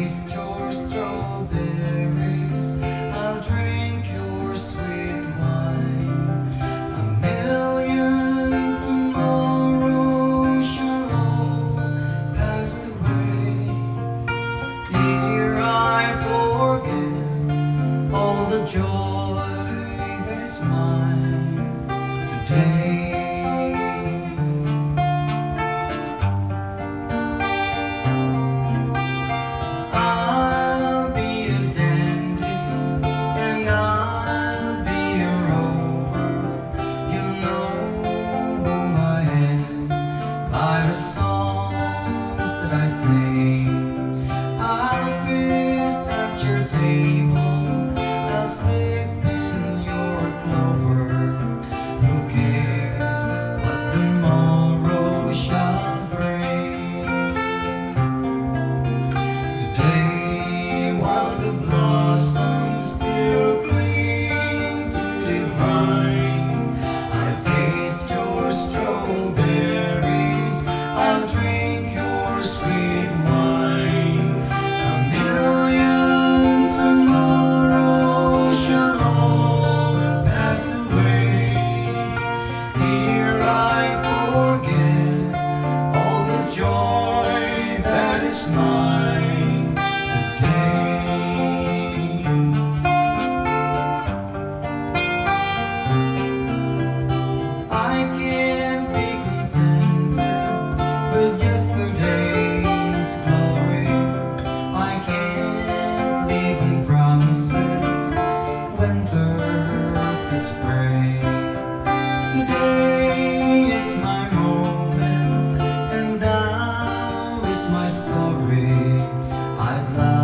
taste your strawberries, I'll drink your sweet wine. A million tomorrows shall all pass away. Here I forget all the joy that is mine today. The songs that I sing, I'll feast at your table, I'll sleep in your clover. Who cares what tomorrow shall bring? Today, while the blossoms still cling to the vine, I taste your strawberries, I'll drink your sweet wine. A million tomorrows shall all pass away. Here I forget all the joy that is mine today. I can't be contented with yesterday's glory. I can't live on promises, winter to spring. Today is my moment, and now is my story. I'd love